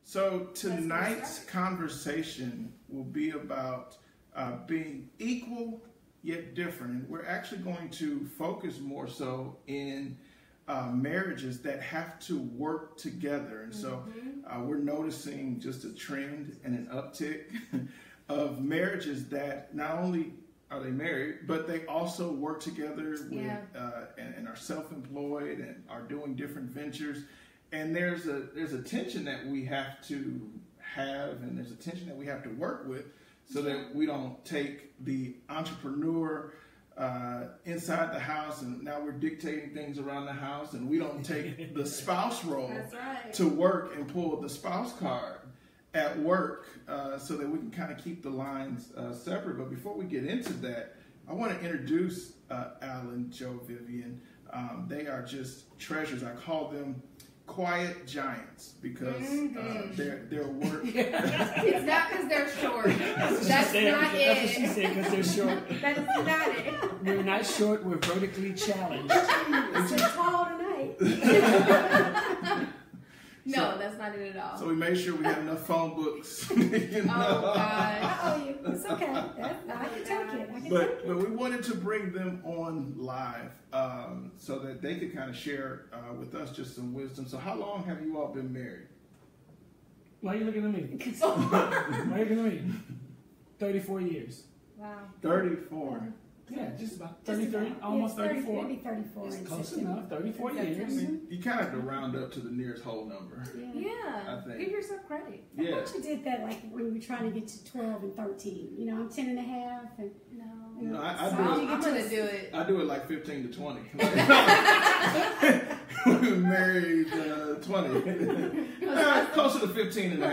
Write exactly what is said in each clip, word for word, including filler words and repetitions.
So tonight's conversation will be about uh, being equal yet different. We're actually going to focus more so in uh, marriages that have to work together. And so uh, we're noticing just a trend and an uptick of marriages that not only are they married, but they also work together with, Yeah. uh, and, and are self-employed and are doing different ventures. And there's a there's a tension that we have to have, and there's a tension that we have to work with, so that we don't take the entrepreneur uh, inside the house, and now we're dictating things around the house, and we don't take the spouse role That's right. to work and pull the spouse card at work, uh, so that we can kind of keep the lines uh, separate. But before we get into that, I want to introduce uh, Alan, Joe, Vivian. Um, they are just treasures. I call them quiet giants because Mm-hmm. uh, their their work. It's not because they're short. That's, That's what she said. not That's what she it. said, because they're short. That is not it. We're not short, we're vertically challenged. So tall tonight. No, So- that's not it at all. So we made sure we had enough phone books. you know? Oh, God. I owe you. It's okay. That, I can take it. I can But take but it. we wanted to bring them on live um, so that they could kind of share uh, with us just some wisdom. So how long have you all been married? Why are you looking at me? Why are you looking at me? thirty-four years. Wow. thirty-four. Yeah, just about Just thirty-three, about. almost Yes, thirty, thirty-four. Maybe thirty-four. It's in close September. enough, thirty-four In years. September. You kind of have to round up to the nearest whole number. Yeah. Yeah. I think. Give yourself credit. I Yeah. thought you did that like when we were trying to get to twelve and thirteen. You know, I'm ten and a half. And, No. you know, No, I- I so do how'd it- you I'm get to going a- to do it. I do it like fifteen to twenty. We were married uh, twenty. Uh, closer to fifteen and a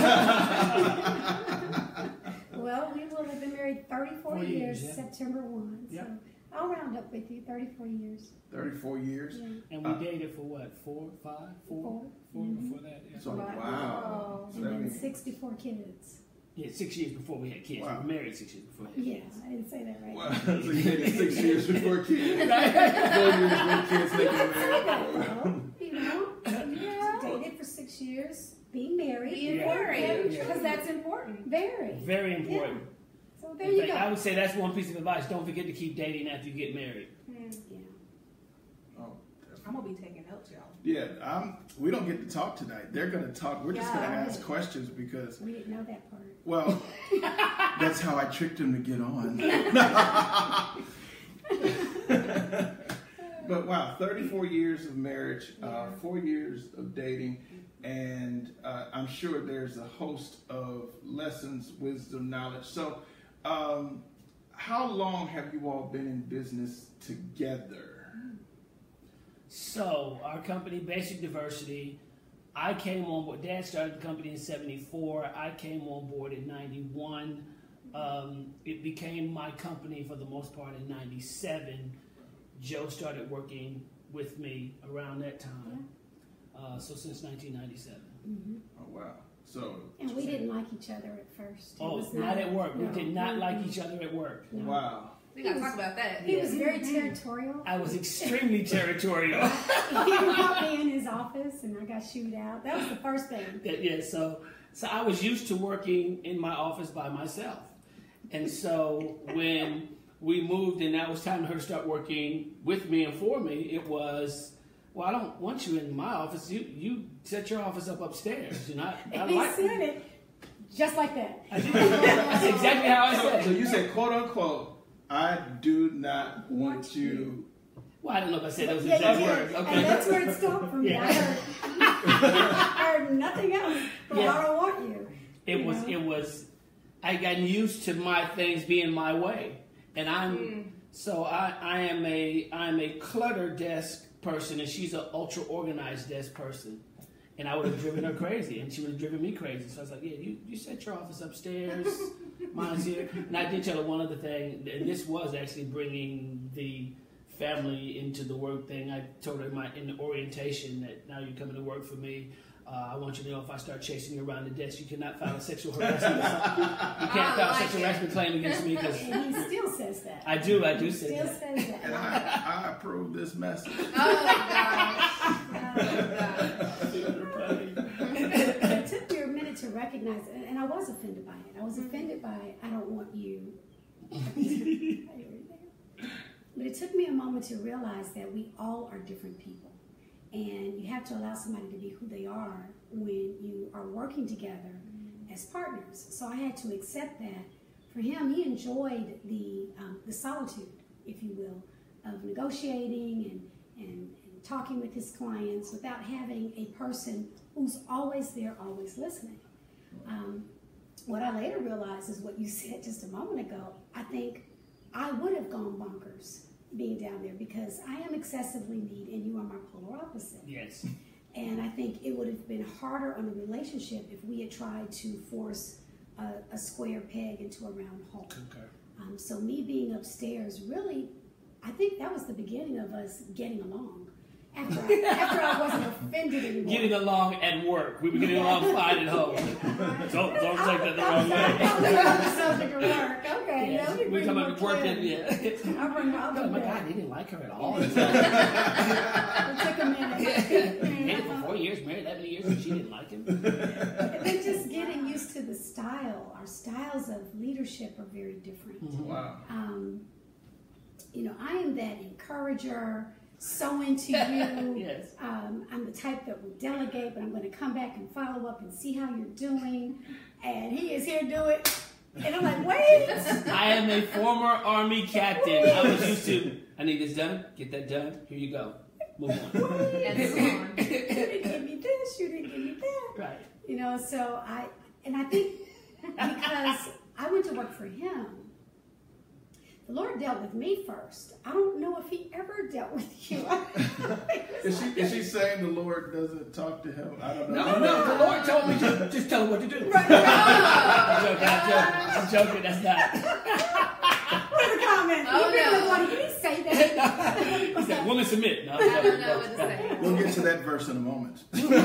half. Well, we will have been married thirty-four Four years, years, yeah. September first. Yeah. So I'll round up with you, thirty-four years. thirty-four years. Yeah. And we Uh, dated for what, four, five, four? Four. Four Mhm. before that, yeah. So Wow. wow. So And that then means sixty-four kids. Yeah, six years before we had kids. Wow. We were married six years before we had Yeah, kids. I didn't say that right. wow. So you dated six years before kids. Four years with kids making married. You know, Yeah. dated for six years, being married. Being Yeah. married. Yeah. Because that's important. Very. Very important. So there In you fact, go. I would say that's one piece of advice. Don't forget to keep dating after you get married. Mm. Yeah. Oh, I'm going to be taking notes, y'all. yeah, um, we don't get to talk tonight. They're going to talk. We're just going to Yeah. ask questions because, We didn't know that part. well, that's how I tricked them to get on. But wow, thirty-four years of marriage, uh, Yeah. four years of dating, and uh, I'm sure there's a host of lessons, wisdom, knowledge. So, um, how long have you all been in business together? So, our company, Basic Diversity, I came on board. Dad started the company in seventy-four. I came on board in ninety-one. Um, it became my company for the most part in ninety-seven. Joe started working with me around that time. Uh, so, since nineteen ninety-seven. hmm Oh wow! So And we didn't like each other at first. It Oh, was not at work. We no. did not like Mm-mm. each other at work. No. wow. We got to talk about that. He was very territorial. I was extremely territorial. He brought me in his office and I got shooed out. That was the first thing. That- yeah, so so I was used to working in my office by myself, and so when we moved and now it was time for her to start working with me and for me, it was, well, I don't want you in my office. You you set your office up upstairs. You know, I, I And he like. said it just like that. I did. That's exactly how I So, said so it. you said, quote unquote, I do not want Want you. Well, I don't know if I said those Yeah, exact you did. words. And Okay. that's where it stopped for me. Yeah. I, heard, I heard nothing else. But Yeah. I don't want you. It You was, know? it was, I got used to my things being my way. And I'm, Mm. so I, I am a, I'm a clutter desk person and she's an ultra organized desk person. And I would have driven her crazy and she would have driven me crazy. So I was like, yeah, you, you set your office upstairs, mine's here. And I did tell her one other thing, and this was actually bringing the family into the work thing. I told her in, my, in the orientation that now you're coming to work for me. Uh, I want you to know if I start chasing you around the desk, you cannot file a sexual harassment. You can't I file a like sexual it. harassment claim against me because And he still says that. I do, I do He say still that. says And that. I, I approve this message. Oh, gosh. Oh, gosh. It took me a recognize, and and I was offended by it. I was offended by, I don't want you. But it took me a moment to realize that we all are different people. And you have to allow somebody to be who they are when you are working together as partners. So I had to accept that. For him, he enjoyed the um, the solitude, if you will, of negotiating and, and, and talking with his clients without having a person who's always there, always listening. Um, what I later realized is what you said just a moment ago. I think I would have gone bonkers being down there because I am excessively neat and you are my polar opposite. Yes. And I think it would have been harder on the relationship if we had tried to force a, a square peg into a round hole. Concur. Um, so me being upstairs, really, I think that was the beginning of us getting along. After I, after I wasn't offended anymore. Getting along at work. We were getting along fine at home. Don't, don't take that the wrong way. I was on the subject of work. Okay, Yes. yeah, let me We bring come more up to work and clarity. yeah. I'll bring my Oh other my back. God, they didn't like her at all. It took a minute. Dated for four years, married that many years, and she didn't like him. But just getting used to the style. Our styles of leadership are very different. Wow. Um, you know, I am that encourager, so into you. Yes. Um, I'm the type that will delegate, but I'm going to come back and follow up and see how you're doing. And he is here to do it. And I'm like, wait. I am a former Army captain. I was used to, I need this done, get that done, here you go. Move on. And so on. You didn't give me this, you didn't give me that. Right. You know, so I, and I think because I went to work for him, the Lord dealt with me first. I don't know if he ever dealt with you. Is she, is she saying the Lord doesn't talk to him? I don't know. No, no, the Lord told me to just tell him what to do. Right. I'm joking, I'm joking, I'm joking, that's not. What are the comments? Oh, You really no. want- Did he say that? He said, woman submit. No, I'm I don't joking. know what to say. We'll get to that verse in a moment.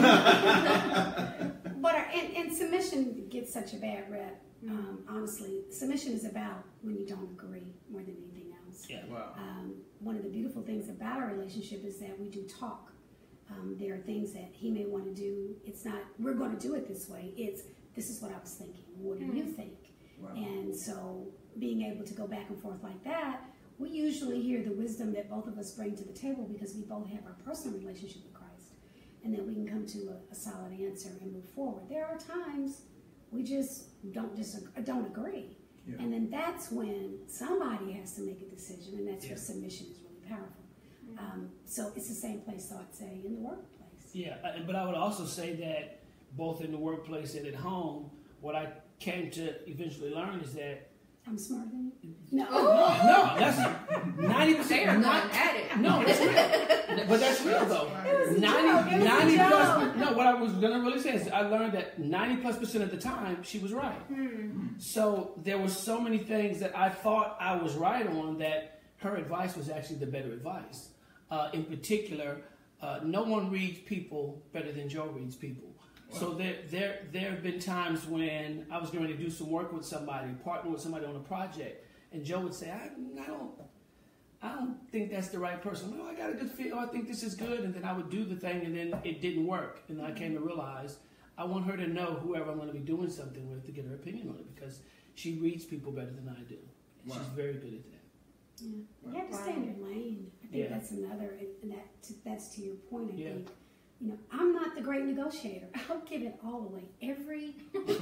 But our, and, and submission gets such a bad rep. Um, honestly, submission is about when you don't agree more than anything else. Yeah. Wow. Um, one of the beautiful things about our relationship is that we do talk. Um, there are things that he may want to do. It's not, we're going to do it this way. It's, this is what I was thinking. What do you think? Wow. And so being able to go back and forth like that, we usually hear the wisdom that both of us bring to the table because we both have our personal relationship with Christ. And then we can come to a, a solid answer and move forward. There are times we just don't disagree, don't agree. Yeah. And then that's when somebody has to make a decision, and that's Yeah. where submission is really powerful. Um, so it's the same place, so I'd say, in the workplace. Yeah, uh, but I would also say that both in the workplace and at home, what I came to eventually learn is that I'm smarter than you? No. no, no, that's ninety They are percent. going Not, at it. no, that's real. But that's real though. It was a ninety, joke. It was a ninety joke. plus. No, what I was gonna really say is I learned that ninety plus percent of the time she was right. So there were so many things that I thought I was right on that her advice was actually the better advice. Uh, in particular, uh, no one reads people better than Joe reads people. So there, there, there have been times when I was going to do some work with somebody, partner with somebody on a project, and Joe would say, "I, I don't, I don't think that's the right person. No, I got a good feel. I think this is good." And then I would do the thing, and then it didn't work. And then I came to realize I want her to know whoever I'm going to be doing something with to get her opinion on it because she reads people better than I do. Wow. She's very good at that. Yeah. You have to stay in your lane. I think Yeah. that's another, and that that's to your point, I Yeah. think. You know, I'm not the great negotiator. I'll give it all away. Every.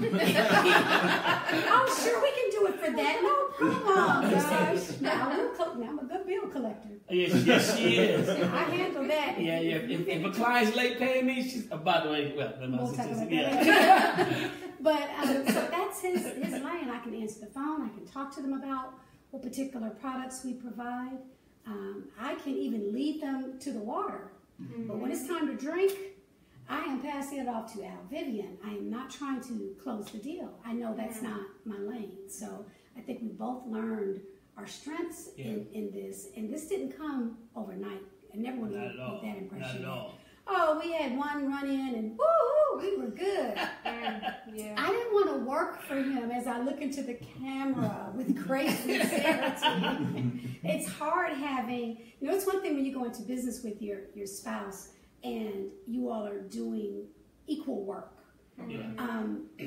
Oh, sure, we can do it for that. No problem, gosh. Now, I will co- now I'm a good bill collector. Yes, yes, she is. I handle that. Yeah, yeah. If, if a client's late paying me, she's. Oh, by the way, well, let me We'll talk about yeah. that. But um, so that's his, his lane. I can answer the phone. I can talk to them about what particular products we provide. Um, I can even lead them to the water. Mm-hmm. But when it's time to drink, I am passing it off to Al Vivian. I am not trying to close the deal. I know that's mm-hmm. not my lane. So I think we both learned our strengths Yeah. in, in this. And this didn't come overnight. I never want to Not get at all. that impression. Not at all. Oh, we had one run in and woo, we were good. Yeah. I didn't want to work for him as I look into the camera with great sincerity. It's hard having, you know, it's one thing when you go into business with your, your spouse and you all are doing equal work. Yeah. Um,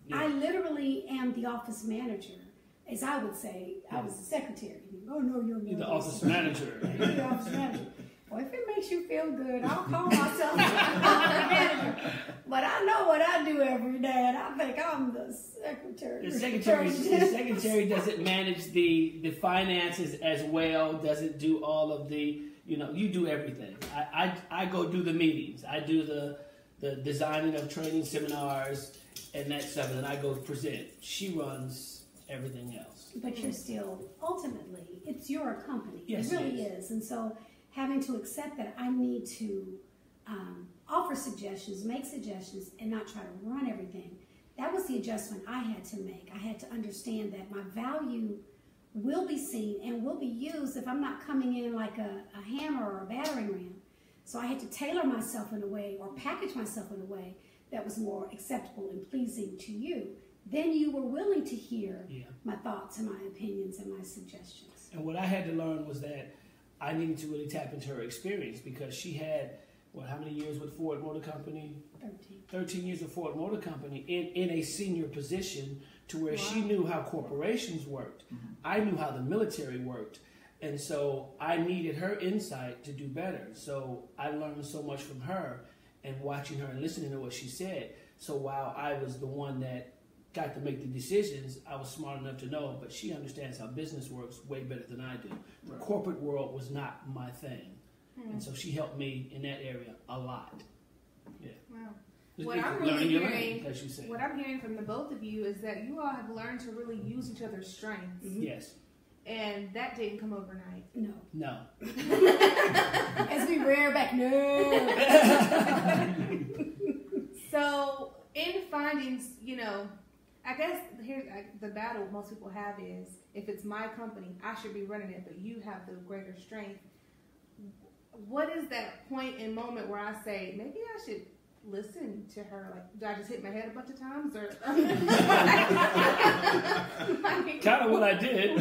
Yeah. I literally am the office manager, as I would say. I was the secretary. Oh no, you're You're the the office manager. You're the office manager. Well, if it makes you feel good, I'll call myself the office manager. But I know what I do every day, and I think I'm the secretary. The secretary, the secretary doesn't manage the, the finances as well, doesn't do all of the, you know, you do everything. I, I, I go do the meetings. I do the, the designing of training seminars and that stuff, and then I go present. She runs everything else. But you're still, ultimately, it's your company. Yes, it really it is. And so having to accept that I need to um, offer suggestions, make suggestions, and not try to run everything, that was the adjustment I had to make. I had to understand that my value will be seen and will be used if I'm not coming in like a, a hammer or a battering ram. So I had to tailor myself in a way or package myself in a way that was more acceptable and pleasing to you. Then you were willing to hear Yeah. my thoughts and my opinions and my suggestions. And what I had to learn was that I needed to really tap into her experience because she had, what, how many years with Ford Motor Company? thirteen. thirteen years with Ford Motor Company in, in a senior position to where Wow. she knew how corporations worked. Mm-hmm. I knew how the military worked. And so I needed her insight to do better. So I learned so much from her and watching her and listening to what she said. So while I was the one that got to make the decisions, I was smart enough to know, but she understands how business works way better than I do. The Right. corporate world was not my thing. Hmm. And so she helped me in that area a lot. Yeah. Wow. Just What keep I'm learning really your hearing- lane, as you say. What I'm hearing from the both of you is that you all have learned to really use each other's strengths, Mhm. Yes. and that didn't come overnight. No. No. As we rear back, no. So, in findings, you know, I guess here's I, the battle most people have is if it's my company, I should be running it, but you have the greater strength. What is that point and moment where I say maybe I should listen to her? Like, do I just hit my head a bunch of times, or? Like, Kind of what I did.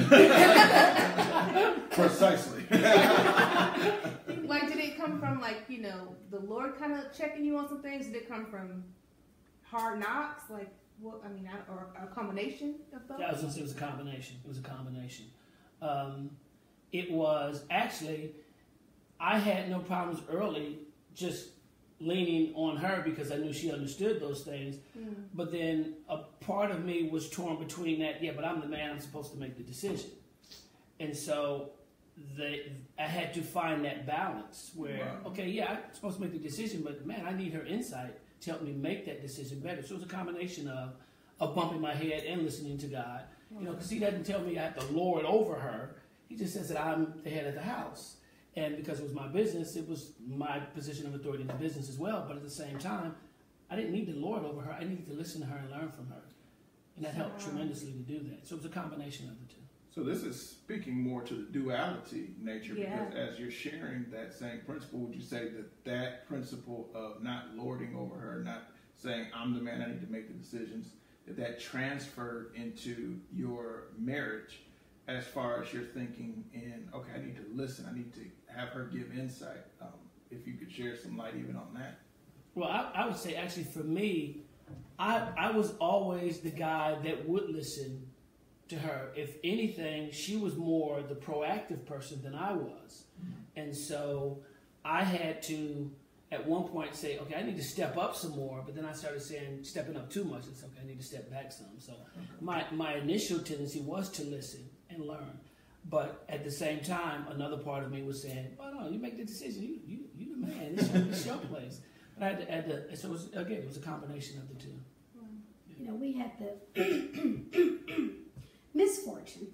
Precisely. like, did it come from like you know the Lord kind of checking you on some things? Did it come from hard knocks? Like, what? I mean, I, or a combination of both? Yeah, I was gonna say it was a combination. It was a combination. Um, it was actually, I had no problems early just leaning on her because I knew she understood those things. Mm. But then a part of me was torn between that, yeah, but I'm the man, I'm supposed to make the decision. And so the, I had to find that balance where, Wow. okay, yeah, I'm supposed to make the decision, but man, I need her insight to help me make that decision better. So it was a combination of, of bumping my head and listening to God. You know, because he doesn't tell me I have to lord over her. He just says that I'm the head of the house. And because it was my business, it was my position of authority in the business as well. But at the same time, I didn't need to lord over her. I needed to listen to her and learn from her. And that helped Wow. tremendously to do that. So it was a combination of the two. So this is speaking more to the duality nature, Yeah. because as you're sharing that same principle, would you say that that principle of not lording over her, not saying I'm the man, I need to make the decisions, that that transferred into your marriage as far as you're thinking in, okay, I need to listen, I need to have her give insight. Um, if you could share some light even on that. Well, I, I would say actually for me, I, I was always the guy that would listen to her. If anything, she was more the proactive person than I was. And so I had to, at one point, say, okay, I need to step up some more. But then I started saying, stepping up too much. It's okay, I need to step back some. So my, my initial tendency was to listen and learn. But at the same time, another part of me was saying, oh, no, you make the decision. You, you, you the man. It's your, it's your place. But I had to, had to, so it was, again, it was a combination of the two. You know, we had the misfortune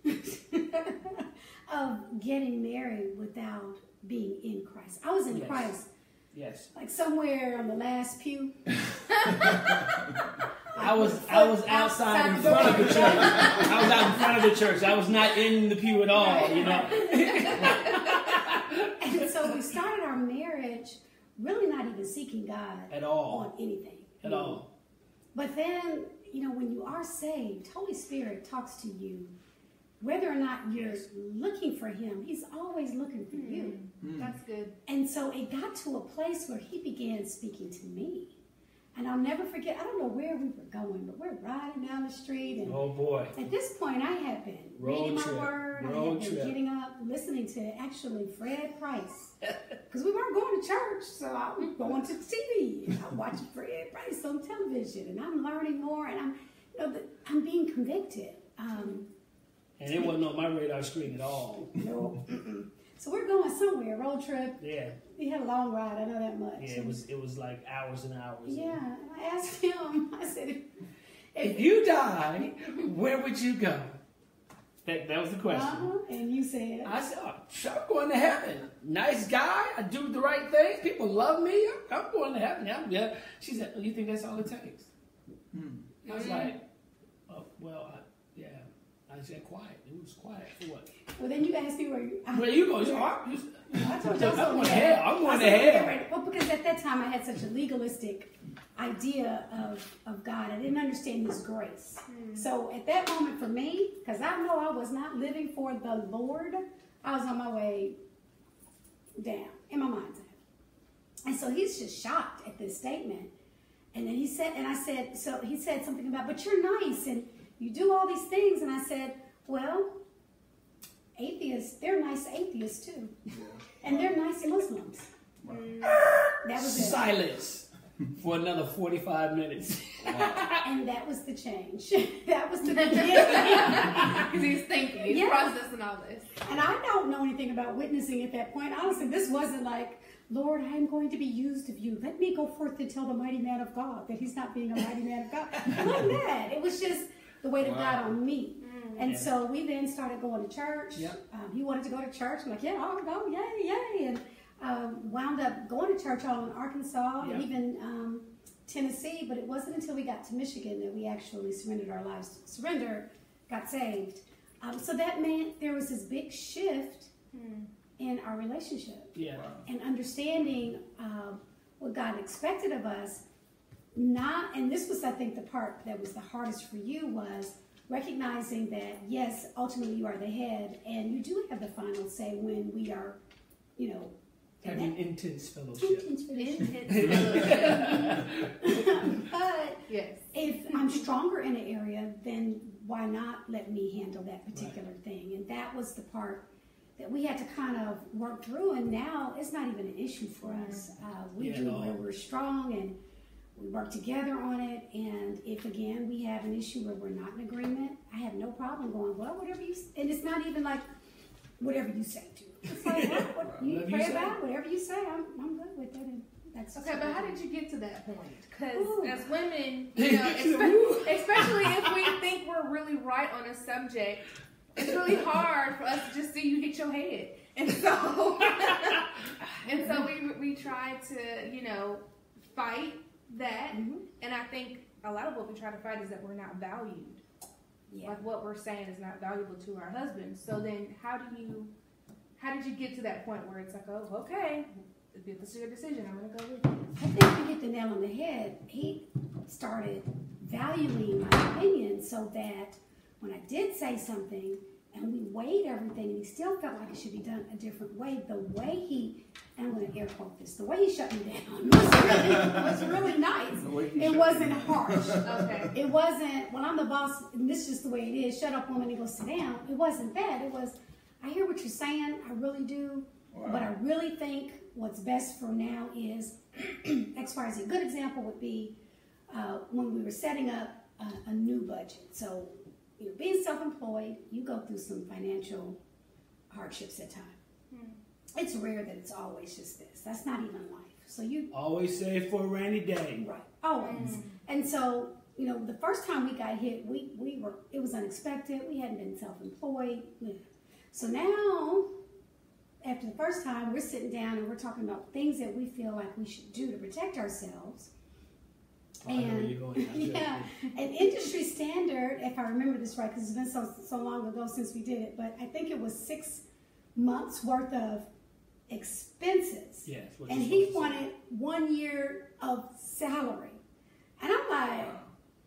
of getting married without being in Christ. I was in Yes. Christ, Yes. like somewhere on the last pew. I was I was outside in front of the church. I was out in front of the church. I was not in the pew at all, you know. And so we started our marriage really not even seeking God At all. on anything. At all. But then, you know, when you are saved, Holy Spirit talks to you. Whether or not you're looking for him, he's always looking for you. That's good. And so it got to a place where he began speaking to me. And I'll never forget, I don't know where we were going, but we're riding down the street. And oh boy. At this point, I had been Road reading trip. my word. Road I had been trip. getting up, listening to actually Fred Price. Because we weren't going to church, so I was going to T V. And I'm watching Fred Price on television, and I'm learning more, and I'm, you know, I'm being convicted. Um, And it wasn't on my radar screen at all. no, mm-mm. So we're going somewhere, road trip. Yeah. We had a long ride, I know that much. Yeah, it was it was like hours and hours. Yeah, and I asked him, I said, if, If you die, where would you go? That that was the question. uh-huh, and you said, I said, oh, sure, I'm going to heaven. Nice guy. I do the right things. People love me. I'm, I'm going to heaven. Yeah, yeah. She said, oh, you think that's all it takes? Hmm. I was like, oh, well, I, yeah. I said, quiet. It was quiet. For what? well, then you asked me where you. I, Where you going? You, I'm, you, I told you I was I'm going going to to hell. I'm going I to said, "Okay, hell. ready." Well, because at that time I had such a legalistic idea of, of God. I didn't understand His grace. Mm. So at that moment for me, because I know I was not living for the Lord, I was on my way down in my mind's eye. And so he's just shocked at this statement. And then he said, and I said, so he said something about, but you're nice and you do all these things. And I said, well, atheists, they're nice atheists too. Yeah. And they're nice Muslims. Wow. That was it. Silence for another forty-five minutes. And that was the change. That was the beginning. Because he's thinking, he's Yeah. processing all this. And I don't know anything about witnessing at that point. Honestly, this wasn't like, Lord, I am going to be used of you. Let me go forth and tell the mighty man of God that he's not being a mighty man of God. It wasn't that. It was just the weight of Wow. God on me. And Yeah. so we then started going to church. Yep. Um, he wanted to go to church. I'm like, yeah, I'll go, yay, yay. And um, wound up going to church all in Arkansas and Yep. even um, Tennessee. But it wasn't until we got to Michigan that we actually surrendered our lives, surrendered, got saved. Um, so that meant there was this big shift Hmm. in our relationship Yeah. Wow. and understanding um, what God expected of us. Not, and this was, I think, the part that was the hardest for you was recognizing that, yes, ultimately you are the head and you do have the final say when we are, you know, Having intense fellowship. intense fellowship. Intense. But Yes. if I'm stronger in an area, then why not let me handle that particular thing? And that was the part that we had to kind of work through. And now it's not even an issue for us. Uh, we Yeah, do no. where we're strong and we work together on it. And if again we have an issue where we're not in agreement, I have no problem going, well, whatever you. s-" And it's not even like whatever you say to. It's like what, what, you Whatever you pray say. about it, whatever you say. I'm I'm good with it. And that's Okay, but how did you get to that point? Because Ooh. as women, you know, espe- especially if we think we're really right on a subject, it's really hard for us to just see you hit your head. And so, and so we we try to, you know, fight that. Mhm. And I think a lot of what we try to fight is that we're not valued. Yeah. Like what we're saying is not valuable to our husbands. So then, how do you, how did you get to that point where it's like, oh, okay, if this is your decision, I'm gonna go with it. I think you hit the nail on the head. He started valuing my opinion so that when I did say something and we weighed everything and he still felt like it should be done a different way, the way he, and I'm going to air quote this, the way he shut me down was really, was really nice. The way he It shut wasn't you down. harsh. Okay. It wasn't, well, I'm the boss and this is just the way it is. Shut up, woman, and go sit down. It wasn't that. It was, I hear what you're saying. I really do. Wow. But I really think what's best for now is X, Y, Z. A good example would be uh, when we were setting up a, a new budget. So, you know, being self-employed, you go through some financial hardships at times. Hmm. It's rare that it's always just this. That's not even life. So you Always save for a rainy day. Right, always. Mm. And so, you know, the first time we got hit, we, we were, it was unexpected. We hadn't been self-employed. Yeah. So now, after the first time, we're sitting down and we're talking about things that we feel like we should do to protect ourselves. Oh, I know where And- you're going. I feel yeah, an industry standard, if I remember this right, because it's been so so long ago since we did it, but I think it was six months worth of expenses. Yes. what And you're he supposed to wanted one year of salary. And I'm like, Wow.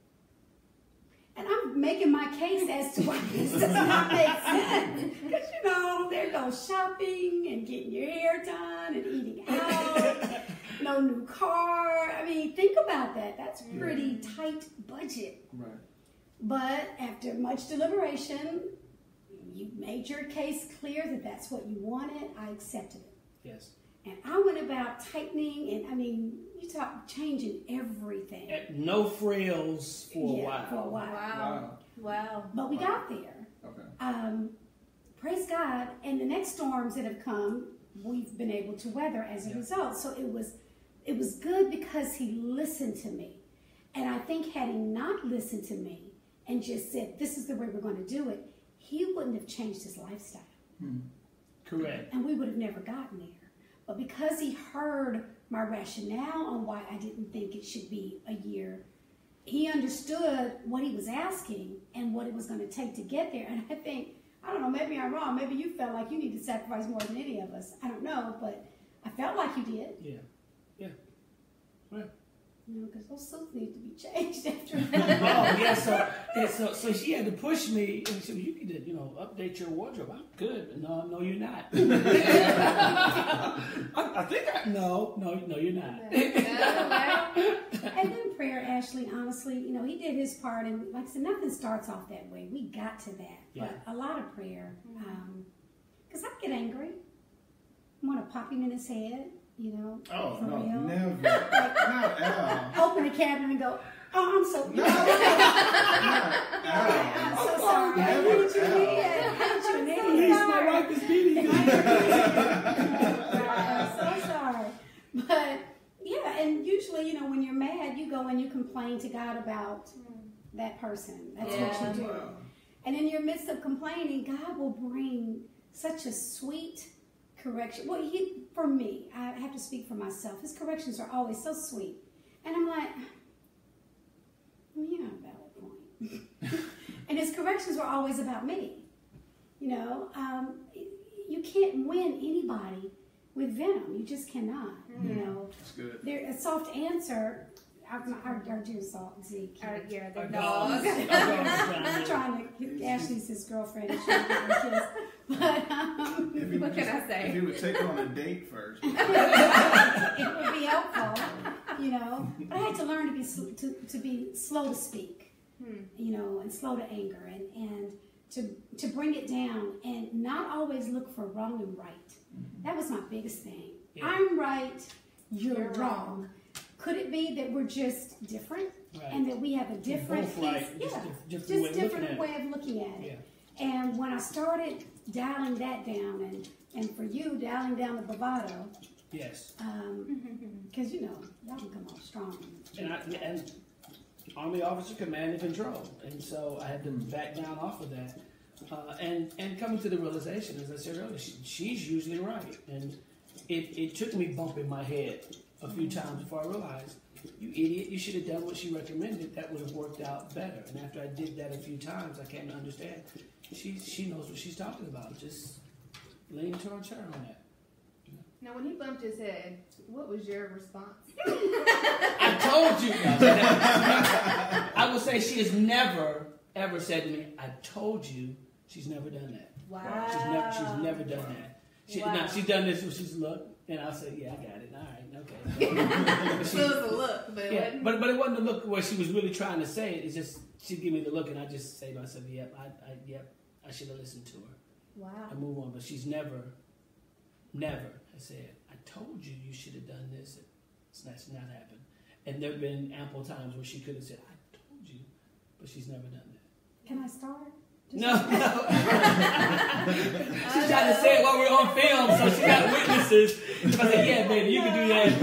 and I'm making my case as to why this does not make sense. Because, you know, there goes shopping and getting your hair done and eating out. no new car. I mean, think about that. That's pretty Mm. tight budget. Right. But after much deliberation, you made your case clear that that's what you wanted. I accepted it. Yes. And I went about tightening, and I mean, you talk changing everything. At no frills for Yeah, a while. For a while. Wow. Wow. But we got there. Okay. Um, praise God. And the next storms that have come, we've been able to weather as a Yeah. result. So it was, it was good because he listened to me. And I think had he not listened to me and just said, this is the way we're going to do it, he wouldn't have changed his lifestyle. Hmm. Correct. And we would have never gotten there. But because he heard my rationale on why I didn't think it should be a year, he understood what he was asking and what it was going to take to get there. And I think, I don't know, maybe I'm wrong. Maybe you felt like you need to sacrifice more than any of us. I don't know, but I felt like you did. Yeah. Yeah. Right. You know, because those suits need to be changed after. Oh yeah, so, yeah, so so she had to push me and she said, you need to, you know, update your wardrobe. I'm good. No, no, you're not. I, I think I no, no, no, you're not. And then prayer, Ashley, honestly, you know, he did his part, and like I said, nothing starts off that way. We got to that, Yeah. but a lot of prayer, because I get angry. I want to pop him in his head, you know. Oh, for no, real. never. Not at all. Open the cabinet and go, oh, I'm so No. sorry. Not at I'm all. so sorry. I Never hate you, at all. man. I hate you, man. At least my wife is beating me. I'm so sorry. But yeah, and usually, you know, when you're mad, you go and you complain to God about that person. That's Yeah. what you do. Wow. And in your midst of complaining, God will bring such a sweet correction. Well, he, for me, I have to speak for myself. His corrections are always so sweet. And I'm like, yeah, valid point. And his corrections were always about me. You know, um, you can't win anybody with venom. You just cannot. You know, That's good. there a soft answer. Our, our, our dear salt Zeke. Our, yeah, the Our dog. dogs. Our dogs I'm down trying to. Ashley's his girlfriend. And she'll give her a kiss. But um, If he What would can just- I say? If he would take her on a date first. it would be helpful, you know. But I had to learn to be sl- to, to be slow to speak, Hmm. you know, and slow to anger, and, and to to bring it down, and not always look for wrong and right. That was my biggest thing. Yeah. I'm right, you're, You're wrong. wrong. Could it be that we're just different, Right. and that we have a different both right, piece? just Yeah, diff- different just way of looking different at it. way of looking at it. Yeah. And when I started dialing that down, and, and for you, dialing down the bravado, Yes. because, you know, y'all can come off strong. And I and Army officer command and control, and so I had to back down off of that, uh, and and coming to the realization, as I said earlier, she, she's usually right, and it it took me bumping my head a few times before I realized, you idiot, you should have done what she recommended. That would have worked out better. And after I did that a few times, I came to understand she she knows what she's talking about. Just lean towards her on that. Now, when he bumped his head, what was your response? I told you. I would say she has never ever said to me, "I told you." She's never done that. Wow. She's never. She's never done that. She, Wow. now, she's done this when she's looked, and I'll say, "Yeah, I got it. All right, okay." But she- So it was a look, but it yeah, wasn't. but but it wasn't the look where she was really trying to say it. It's just she'd give me the look, and I just say to myself, "Yep, I, I yep, I should have listened to her." Wow. I move on, but she's never, never has said, "I told you you should have done this." It's not, it's not happened. And there have been ample times where she could have said, "I told you," but she's never done that. Can I start? Just- No, no. She's trying to say it while we're on film, so she got witnesses. If I say, "Yeah, baby, you can do that."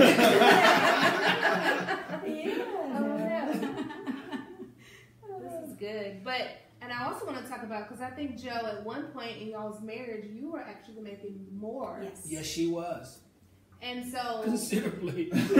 Oh, This is good. But, and I also want to talk about, because I think, Joe, at one point in y'all's marriage, you were actually making more. Yes. Yes, she was. And so, Considerably. but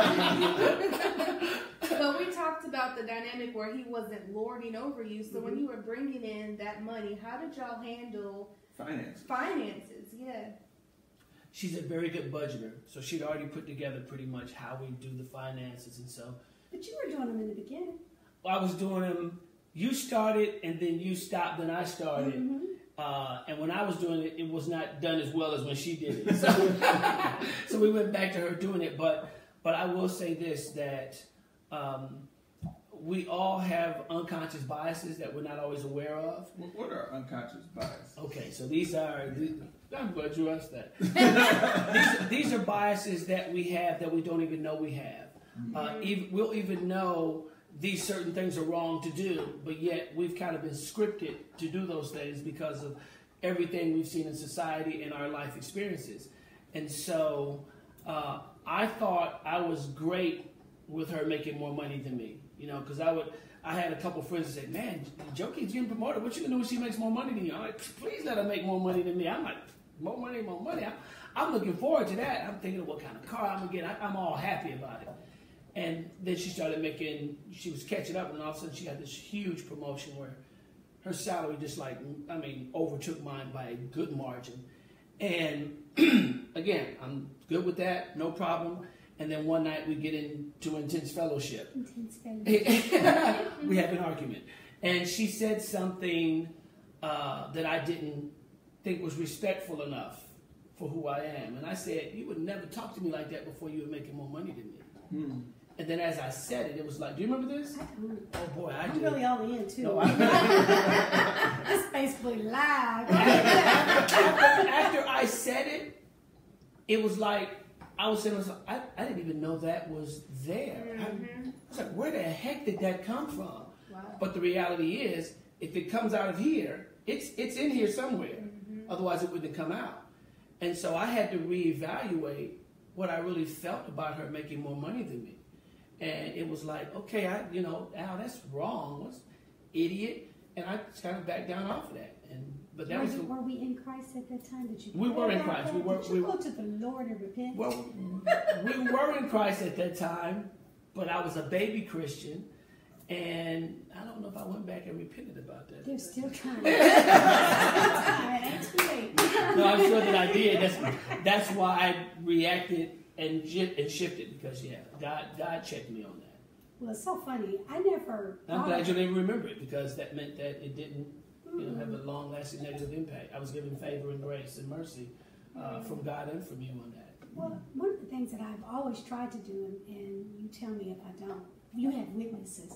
we talked about the dynamic where he wasn't lording over you. So when you were bringing in that money, how did y'all handle Finance. finances? Yeah. She's a very good budgeter, so she'd already put together pretty much how we do the finances, and so But you were doing them in the beginning. I was doing them. You started, and then you stopped, then I started. Mhm. Uh, and when I was doing it, it was not done as well as when she did it. So, so we went back to her doing it. But But I will say this, that um, we all have unconscious biases that we're not always aware of. What are unconscious biases? Okay, so these are, these, I'm glad you asked that. these, these are biases that we have that we don't even know we have. Mm-hmm. uh, even, we'll even know these certain things are wrong to do, but yet we've kind of been scripted to do those things because of everything we've seen in society and our life experiences. And so uh, I thought I was great with her making more money than me, you know, because I would, I had a couple friends that say, man, Joe keeps getting promoted. What you gonna do when she makes more money than you? I'm like, please let her make more money than me. I'm like, more money, more money. I'm, I'm looking forward to that. I'm thinking of what kind of car I'm gonna get. I, I'm all happy about it. And then she started making, she was catching up, and all of a sudden she had this huge promotion where her salary just like, I mean, overtook mine by a good margin. And again, I'm good with that, no problem. And then one night we get into intense fellowship. Intense fellowship. We have an argument. And she said something uh, that I didn't think was respectful enough for who I am. And I said, you would never talk to me like that before you were making more money than me. Hmm. And then as I said it, it was like, do you remember this? I don't. Oh boy, I I'm do. really all in too. No, I This Facebook Live. after, after I said it, it was like, I was saying, I, I didn't even know that was there. Mm-hmm. I, I was like, where the heck did that come from? Wow. But the reality is, if it comes out of here, it's it's in here somewhere. Mm-hmm. Otherwise, it wouldn't come out. And so I had to reevaluate what I really felt about her making more money than me. And it was like, okay, I, you know, Al, that's wrong. What's idiot? And I just kind of backed down off of that. And but that were, was. you, were we in Christ at that time? Did you? We were in Christ. We were. Did you we, go to the Lord and repent? Well, we were in Christ at that time, but I was a baby Christian, and I don't know if I went back and repented about that. They're still trying. It ain't too late. No, I'm sure that I did. That's that's why I reacted and and shifted, because yeah, God God checked me on that. Well, it's so funny. I never. I'm glad you didn't remember it, because that meant that it didn't, you know, have a long-lasting negative impact. I was given favor and grace and mercy uh, from God and from you on that. Well, one of the things that I've always tried to do, and, and you tell me if I don't, you have witnesses.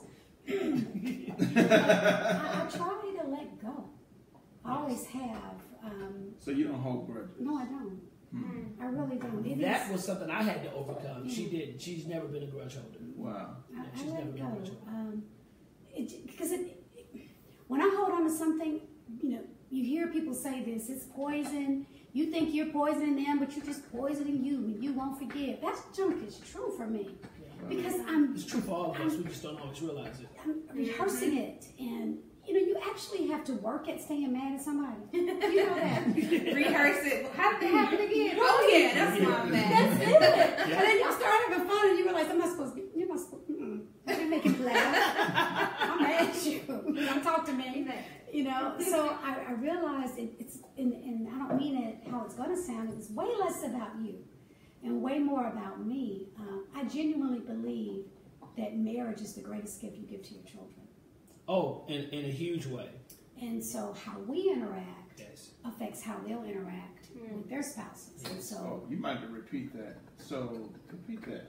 I, I try to let go. I always have. Um, so you don't hold grudges? No, I don't. Hmm. I really don't. It that is, was something I had to overcome. Yeah. She didn't. She's never been a grudge holder. Wow. I, yeah, she's I never let been a grudge go. holder. Um, because it, it, it, when I hold on to something, you know, you hear people say this, it's poison. You think you're poisoning them, but you're just poisoning you, and you won't forgive. That junk is true for me. Yeah. Because I'm... It's true for all of us. I'm, we just don't always realize it. I'm rehearsing mm-hmm. it, and... You know, you actually have to work at staying mad at somebody. You know that. Rehearse it. How did it happen again? Oh, yeah, that's why I'm mad. That's it. Yeah. And then y'all start having fun, and you realize, I'm not supposed to be, you're not supposed to, mm-mm. You're making me laugh. I'm mad at you. You don't talk to me. You know, so I, I realized it, it's, and, and I don't mean it how it's going to sound, it's way less about you and way more about me. Uh, I genuinely believe that marriage is the greatest gift you give to your children. Oh, in, in a huge way. And so how we interact yes. affects how they'll interact mm. with their spouses. And so oh, you might have to repeat that. So repeat that.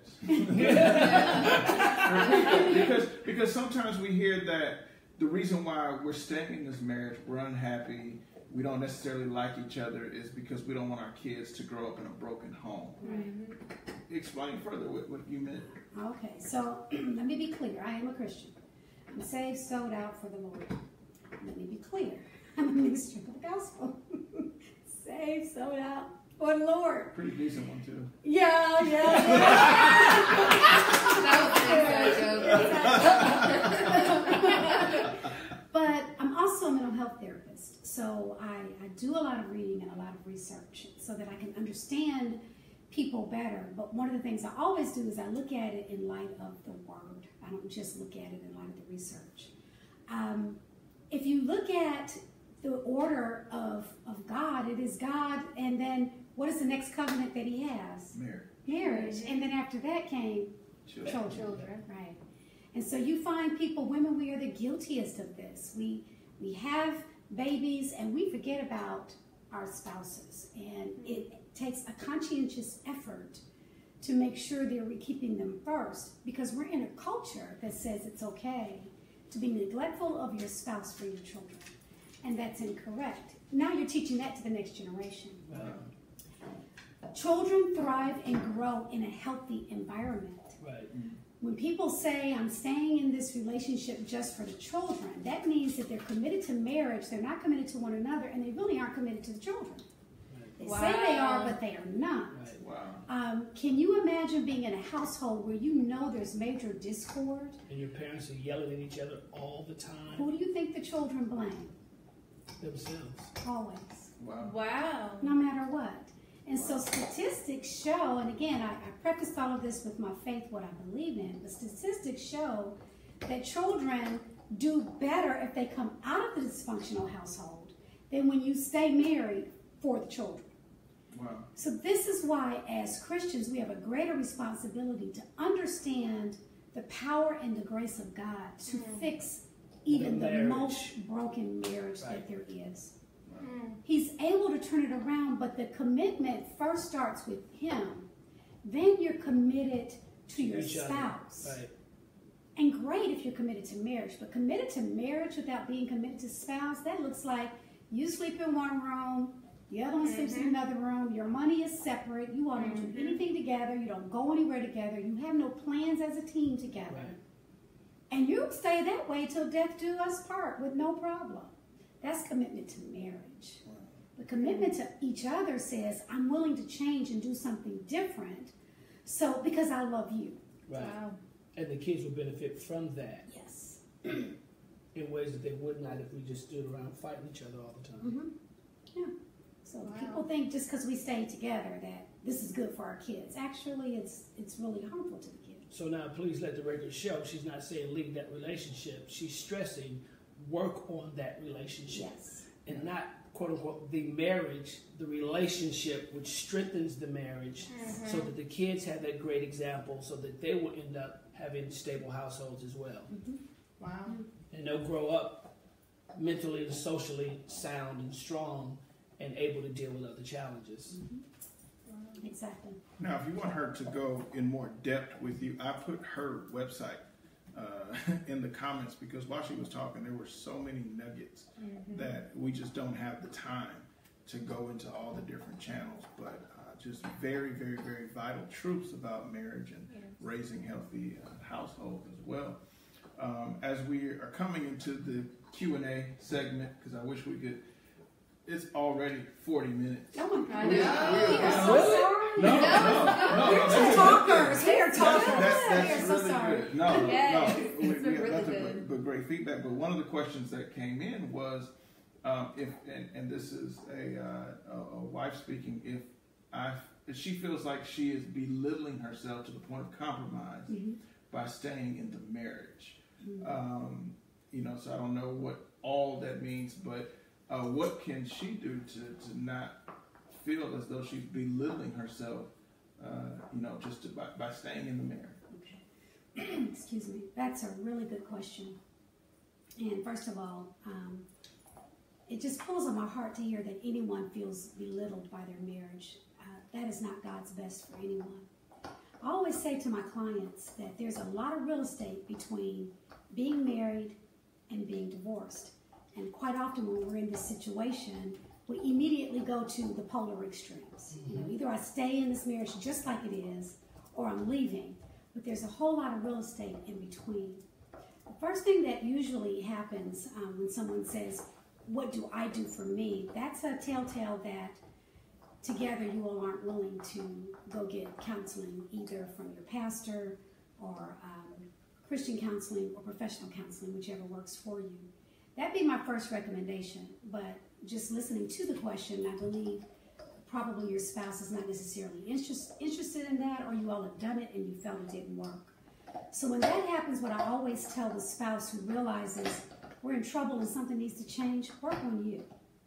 because because sometimes we hear that the reason why we're staying in this marriage, we're unhappy, we don't necessarily like each other, is because we don't want our kids to grow up in a broken home. Right. Explain further what, what you meant. Okay, so let me be clear. I am a Christian. I'm saved, sold out for the Lord. Let me be clear. I'm a minister of the gospel. Saved, sold out for the Lord. Pretty decent one, too. Yeah, yeah, yeah. But I'm also a mental health therapist. So I, I do a lot of reading and a lot of research so that I can understand people better. But one of the things I always do is I look at it in light of the Word. I don't just look at it in light of the research. Um, if you look at the order of, of God, it is God, and then what is the next covenant that he has? Marriage. Marriage. And then after that came children. children. Children. Right. And so you find people, women, we are the guiltiest of this. We, we have babies, and we forget about our spouses. And it takes a conscientious effort to make sure that we're keeping them first, because we're in a culture that says it's okay to be neglectful of your spouse for your children, and that's incorrect. Now you're teaching that to the next generation. Right. Children thrive and grow in a healthy environment. Right. When people say, I'm staying in this relationship just for the children, that means that they're committed to marriage, they're not committed to one another, and they really aren't committed to the children. Right. They wow. say they are, but they are not. Right. Wow. Um, can you imagine being in a household where you know there's major discord? And your parents are yelling at each other all the time. Who do you think the children blame? Themselves. Always. Wow. Wow. No matter what. And so statistics show, and again, I, I prefaced all of this with my faith, what I believe in, but statistics show that children do better if they come out of the dysfunctional household than when you stay married for the children. Wow. So this is why, as Christians, we have a greater responsibility to understand the power and the grace of God to mm. fix even the, the most broken marriage right. that there is. Mm. He's able to turn it around, but the commitment first starts with him. Then you're committed to your Each spouse. Right. And great if you're committed to marriage, but committed to marriage without being committed to spouse, that looks like you sleep in one room, the other one mm-hmm. sleeps in another room, your money is separate, you all don't mm-hmm. do anything together, you don't go anywhere together, you have no plans as a team together. Right. And you stay that way till death do us part with no problem. That's commitment to marriage. Wow. The commitment to each other says, I'm willing to change and do something different, so because I love you. Right. Wow. And the kids will benefit from that. Yes. In ways that they would not if we just stood around fighting each other all the time. Mm-hmm. Yeah. So wow. people think just because we stay together that this is good for our kids. Actually, it's it's really harmful to the kids. So now please let the record show she's not saying leave that relationship. She's stressing work on that relationship. Yes. And not, quote unquote, the marriage, the relationship which strengthens the marriage mm-hmm. so that the kids have that great example so that they will end up having stable households as well. Mm-hmm. Wow. And they'll grow up mentally and socially sound and strong and able to deal with other challenges. Mm-hmm. Wow. Exactly. Now, if you want her to go in more depth with you, I put her website uh, in the comments because while she was talking, there were so many nuggets mm-hmm. that we just don't have the time to go into all the different channels, but uh, just very, very, very vital truths about marriage and yes. raising healthy uh, households as well. Um, as we are coming into the Q and A segment, because I wish we could, it's already forty minutes. Oh my God. I know. We are so Really? sorry. No, no, no. We're that's talkers. We are That's, talkers. that's, that's we are really so sorry. good. No, Yes, no, it's we, been we, really that's a good. great, but great feedback. But one of the questions that came in was, um, if and, and this is a, uh, a a wife speaking, if I if she feels like she is belittling herself to the point of compromise Mm-hmm. by staying in the marriage. Mm-hmm. Um, you know, so I don't know what all that means, but uh, what can she do to, to not feel as though she's belittling herself, uh, you know, just to, by, by staying in the marriage? Okay. Excuse me. That's a really good question. And first of all, um, it just pulls on my heart to hear that anyone feels belittled by their marriage. Uh, that is not God's best for anyone. I always say to my clients that there's a lot of real estate between being married and being divorced. And quite often when we're in this situation, we immediately go to the polar extremes. You know, either I stay in this marriage just like it is, or I'm leaving. But there's a whole lot of real estate in between. The first thing that usually happens um, when someone says, what do I do for me? That's a telltale that together you all aren't willing to go get counseling, either from your pastor or um, Christian counseling or professional counseling, whichever works for you. That'd be my first recommendation. But just listening to the question, I believe probably your spouse is not necessarily interest, interested in that, or you all have done it and you felt it didn't work. So when that happens, what I always tell the spouse who realizes we're in trouble and something needs to change, work on you.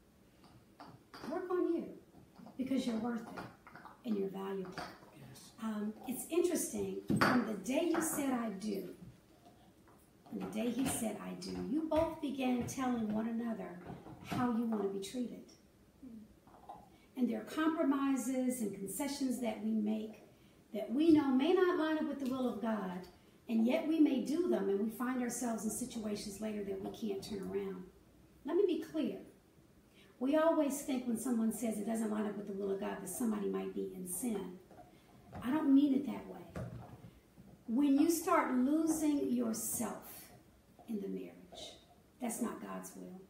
Work on you. Because you're worth it and you're valuable. Yes. Um, it's interesting, from the day you said I do, and the day he said I do, you both began telling one another how you want to be treated. And there are compromises and concessions that we make that we know may not line up with the will of God, and yet we may do them, and we find ourselves in situations later that we can't turn around. Let me be clear. We always think when someone says it doesn't line up with the will of God that somebody might be in sin. I don't mean it that way. When you start losing yourself in the marriage, that's not God's will.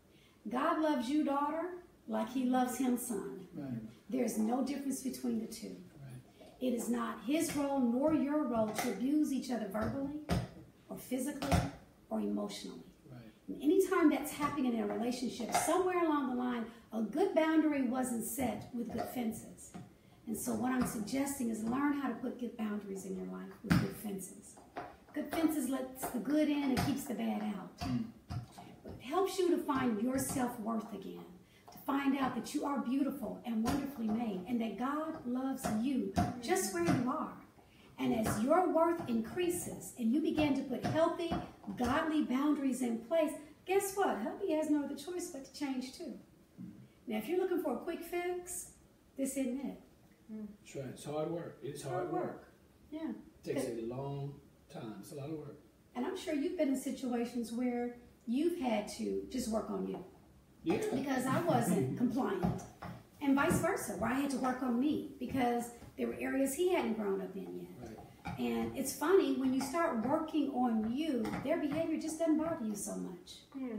God loves you, daughter, like he loves him, son. Right. There's no difference between the two. Right. It is not his role nor your role to abuse each other verbally or physically or emotionally. And anytime that's happening in a relationship, somewhere along the line, a good boundary wasn't set with good fences. And so what I'm suggesting is learn how to put good boundaries in your life with good fences. Good fences lets the good in and keeps the bad out. Mm. It helps you to find your self-worth again, to find out that you are beautiful and wonderfully made, and that God loves you just where you are. And as your worth increases and you begin to put healthy, godly boundaries in place, guess what? Hubby has no other choice but to change too. Now, if you're looking for a quick fix, this isn't it. That's right. It's hard work. It's hard, hard work. work. Yeah. It takes a long time. It's a lot of work. And I'm sure you've been in situations where you've had to just work on you. Yeah. Because I wasn't compliant. And vice versa, where I had to work on me because there were areas he hadn't grown up in yet. Right. And it's funny, when you start working on you, their behavior just doesn't bother you so much.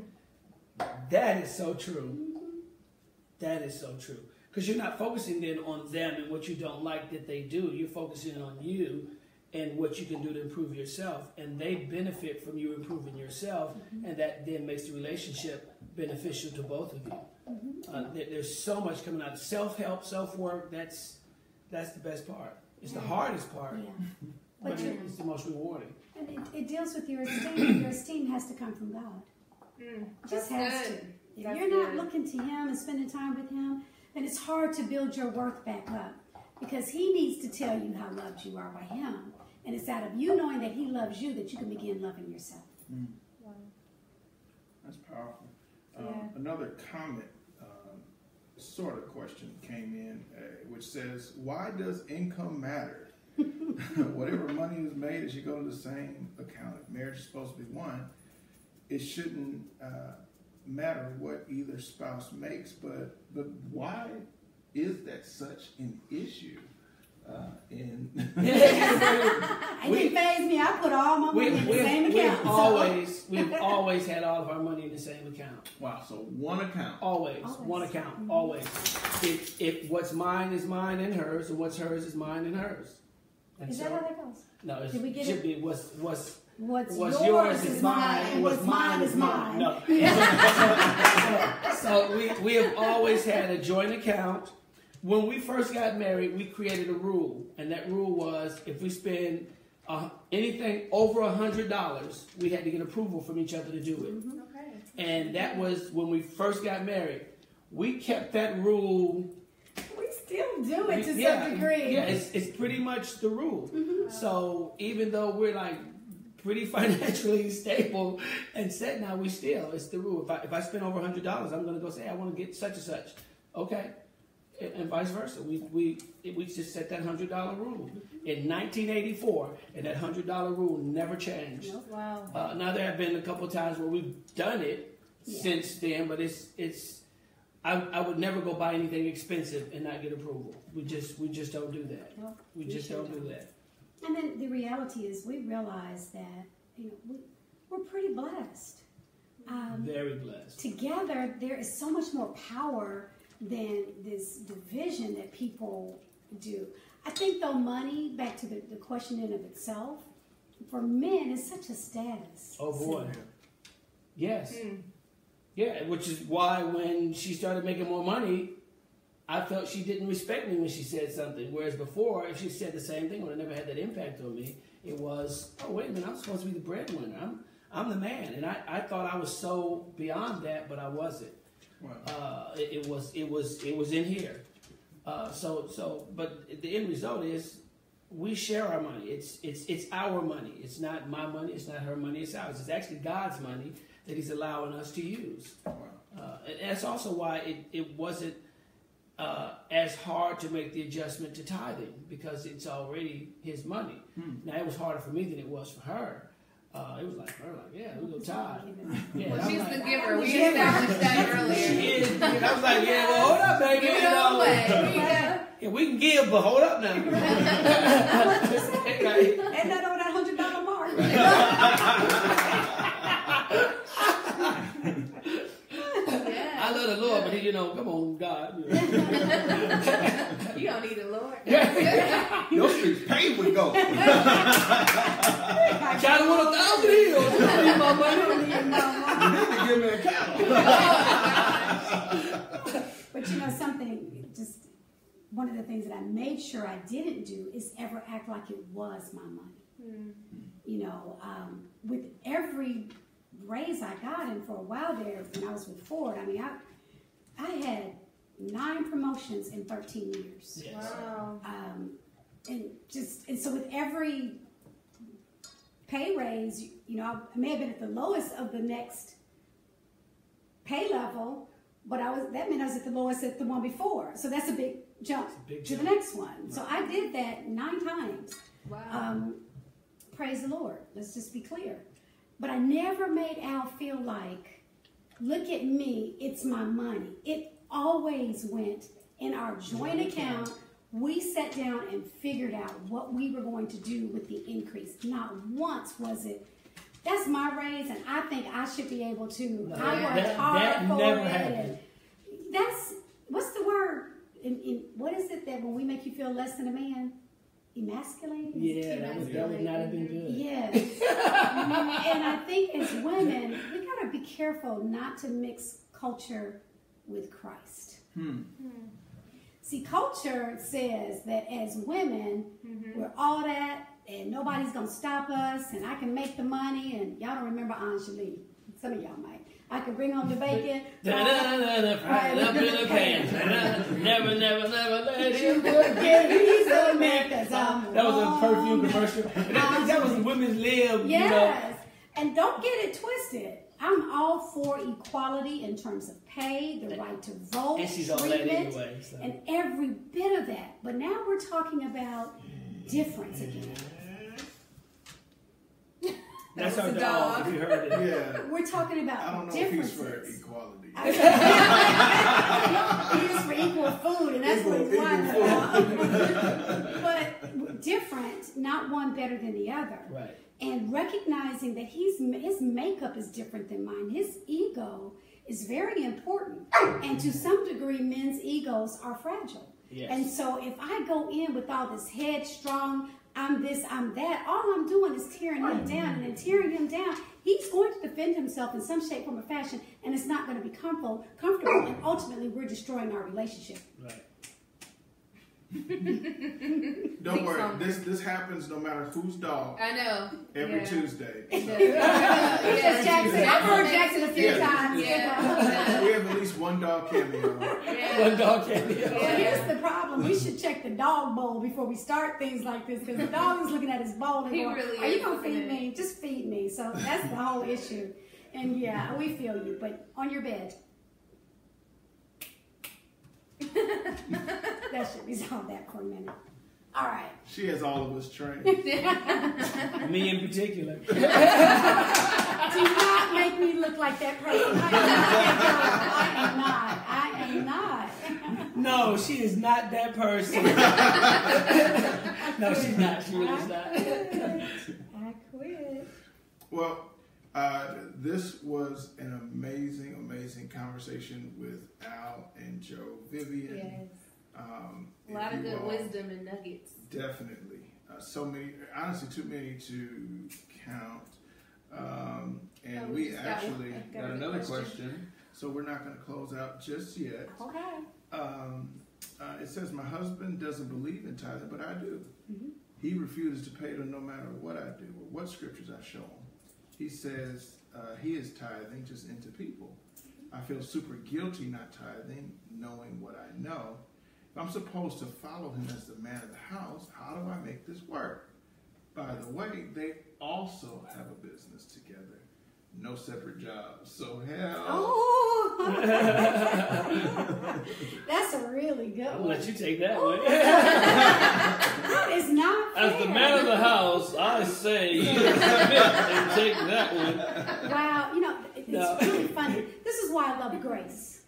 Hmm. That is so true. Mm-hmm. That is so true. Because you're not focusing then on them and what you don't like that they do. You're focusing on you and what you can do to improve yourself. And they benefit from you improving yourself. Mm-hmm. And that then makes the relationship beneficial to both of you. Mm-hmm. Uh, there, there's so much coming out. Self-help, self-work, that's that's the best part. It's the hardest part. Yeah. But, but it's the most rewarding. And it, it deals with your esteem. Your esteem has to come from God. Mm, just has good. to. If that's you're not good. looking to him and spending time with him, then it's hard to build your worth back up. Because he needs to tell you how loved you are by him. And it's out of you knowing that he loves you that you can begin loving yourself. Mm. Wow. That's powerful. Um, yeah. Another comment, um, sort of question came in, uh, which says, why does income matter? Whatever money is made, it should go to the same account. If marriage is supposed to be one, it shouldn't uh, matter what either spouse makes. But but why is that such an issue? Uh, in it didn't phase me. I put all my money we, in the same account. We've so. always we've always had all of our money in the same account. Wow, so one account. Always, always. one account, Mm-hmm. always. If if what's mine is mine and hers, and what's hers is mine and hers. And is so, that how that goes? No, it Did we get should it? be what's what's What's, what's yours, yours is mine, and what's mine is mine. No. so, so we we have always had a joint account. When we first got married, we created a rule, and that rule was if we spend uh, anything over a hundred dollars, we had to get approval from each other to do it. Mm-hmm. Okay. And that was when we first got married. We kept that rule. We still do it to yeah, some degree. Yeah, it's, it's pretty much the rule. Mm-hmm. So even though we're like pretty financially stable and set now, we still, it's the rule. If I, if I spend over a hundred dollars, I'm going to go say, hey, I want to get such and such. Okay. And, and vice versa. We we we just set that hundred dollar rule in nineteen eighty-four, and that hundred dollar rule never changed. Wow. Uh, now there have been a couple of times where we've done it yeah. since then, but it's it's. I, I would never go buy anything expensive and not get approval. We just we just don't do that. Well, we just don't do that. And then the reality is, we realize that you know we we're pretty blessed. Um, Very blessed. Together, there is so much more power than this division that people do. I think though money, back to the, the question in of itself, for men is such a status. Oh boy. symbol. Yes. Mm. Yeah, which is why when she started making more money, I felt she didn't respect me when she said something. Whereas before, if she said the same thing, when it never had that impact on me, it was, oh wait a minute, I'm supposed to be the breadwinner. I'm I'm the man. And I, I thought I was so beyond that, but I wasn't. Wow. Uh, it, it was it was it was in here. Uh, so so but the end result is we share our money. It's it's it's our money. It's not my money. It's not her money. It's ours. It's actually God's money that He's allowing us to use. Wow. Uh, and that's also why it it wasn't uh, as hard to make the adjustment to tithing because it's already his money. Hmm. Now, it was harder for me than it was for her. Uh, it was like, her like, yeah, we go tithe. Yeah, Well, I'm she's like, the giver. We Giver. established that earlier. she is. And I was like, yeah, well, hold up, baby. Give You it all know, away. Here you go. yeah, we can give, but hold up now. And that over that hundred dollar mark. Yeah. I love the Lord, but he, you know, come on, God. You know. You don't need the Lord. Your streets paved with gold. Child want a thousand hills. You don't need my money. You need to give me a cow. But you know something, just one of the things that I made sure I didn't do is ever act like it was my money. Hmm. You know, um, with every raise I got, and for a while there, when I was with Ford, I mean, I, I had nine promotions in thirteen years. Yes. Wow. Um, and just, and so with every pay raise, you, you know, I may have been at the lowest of the next pay level, but I was, that meant I was at the lowest at the one before. So that's a big jump It's a big to jump. the next one. So I did that nine times. Wow. Um, praise the Lord. Let's just be clear. But I never made Al feel like, look at me, it's my money. It always went in our joint account. We sat down and figured out what we were going to do with the increase. Not once was it, that's my raise and I think I should be able to. No, I worked that- hard that for never it. happened. That's, what's the word? In, in, what is it that when we make you feel less than a man? Emasculating? Yeah, that, was, that would not have been good. Yes. And I think as women, we got to be careful not to mix culture with Christ. Hmm. See, culture says that as women, Mm-hmm. we're all that, and nobody's going to stop us, and I can make the money, and y'all don't remember Angeline. Some of y'all might. I can bring home the bacon. Da-da-da-da, fried up in a pan. Da-da. Never, never, never let You you could get me some because I'm That was a perfume wrong. commercial. That, that was women's lib, you know. Yes. And don't get it twisted. I'm all for equality in terms of pay, the right to vote, And she's all that treatment, anyway. So. and every bit of that. But now we're talking about difference again. That's That our was a dog, dog. if you heard it. Yeah. We're talking I about don't know if he's differences. for equality. He is for equal food, and that's Equal- what he's whining equal about. But different, not one better than the other. Right. And recognizing that he's, his makeup is different than mine. His ego is very important. And to some degree, men's egos are fragile. Yes. And so if I go in with all this headstrong, I'm this, I'm that, all I'm doing is tearing him down. And in tearing him down, he's going to defend himself in some shape, form, or fashion, and it's not going to be comfortable, comfortable, and ultimately we're destroying our relationship. Right. Don't Think worry. so. This this happens no matter whose dog. I know. Every Yeah. Tuesday. Yes. Yes, Jackson. I've heard Jackson a few Yeah. times. Yeah. We have at least one dog cameo. Yeah. One dog cameo. So here's the problem. We should check the dog bowl before we start things like this, because the dog is looking at his bowl and He going, really are you is going to looking feed at me? Just feed me. So that's the whole issue. And yeah, we feel you, but on your bed. That should resolve that for a minute. All right. She has all of us trained. Me in particular. Do not make me look like that person. I am not. I am not. I am not. No, she is not that person. No, she's not. She really is not. I quit. Well, uh, this was an amazing, amazing conversation with Al and Joe Vivian. Yes. Um, A lot of you good all- wisdom and nuggets. Definitely. Uh, so many, honestly, too many to count. Um, and Oh, we we just got actually one- got, got a another question. question. So we're not going to close out just yet. Okay. Um, uh, it says, my husband doesn't believe in tithing, but I do. Mm-hmm. He refuses to pay it no matter what I do or what scriptures I show him. He says uh, he is tithing just into people. I feel super guilty not tithing, knowing what I know. If I'm supposed to follow him as the man of the house, how do I make this work? By the way, they also have a business together. no separate jobs. So hell. Oh, that's a really good I'll one. let you take that one. That is not fair. As the man of the house, I say you submit and take that one. Wow, you know, it's No. really funny. This is why I love grace.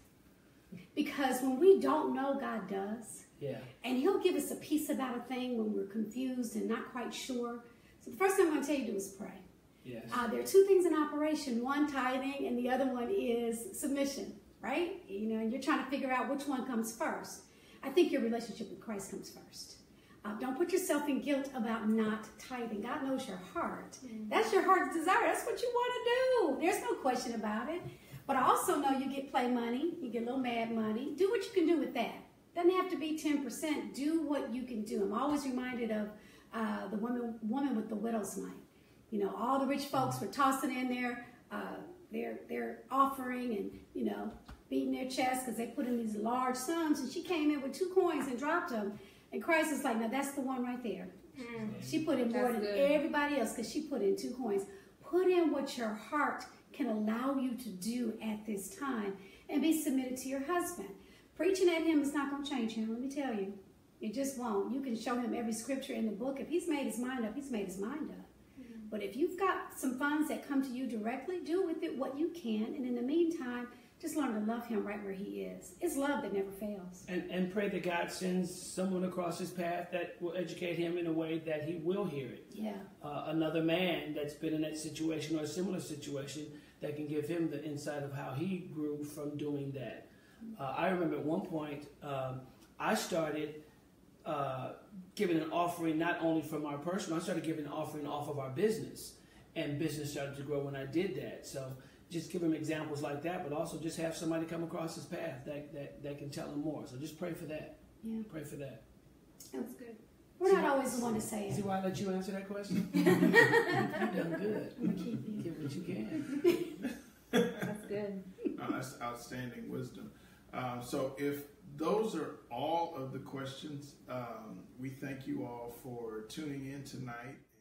Because when we don't know, God does. Yeah. And He'll give us a peace about a thing when we're confused and not quite sure. So the first thing I'm going to tell you to do is pray. Yes. Uh, there are two things in operation. One, tithing, and the other one is submission, right? You know, and you're trying to figure out which one comes first. I think your relationship with Christ comes first. Uh, don't put yourself in guilt about not tithing. God knows your heart. Mm-hmm. That's your heart's desire. That's what you want to do. There's no question about it. But I also know you get play money. You get a little mad money. Do what you can do with that. Doesn't have to be ten percent. Do what you can do. I'm always reminded of uh, the woman, woman with the widow's mite. You know, all the rich folks were tossing in their, uh, their, their offering and, you know, beating their chest because they put in these large sums. And she came in with two coins and dropped them. And Christ is like, now that's the one right there. Mm. She put in more That's than good. everybody else because she put in two coins. Put in what your heart can allow you to do at this time and be submitted to your husband. Preaching at him is not going to change him, let me tell you. It just won't. You can show him every scripture in the book. If he's made his mind up, he's made his mind up. Mm-hmm. But if you've got some funds that come to you directly, do with it what you can. And in the meantime, just learn to love him right where he is. It's love that never fails. And, and pray that God sends someone across his path that will educate him in a way that he will hear it. Yeah. Uh, another man that's been in that situation or a similar situation that can give him the insight of how he grew from doing that. Uh, I remember at one point um, I started uh, giving an offering not only from our personal, I started giving an offering off of our business. And business started to grow when I did that. So just give him examples like that, but also just have somebody come across his path that, that, that can tell him more. So just pray for that. Yeah. Pray for that. That's good. We're not always the one to say See it. why I let you answer that question? You've done good. I'm gonna keep you. Give what you can. That's good. Uh, that's outstanding wisdom. Um, so if those are all of the questions, um, we thank you all for tuning in tonight.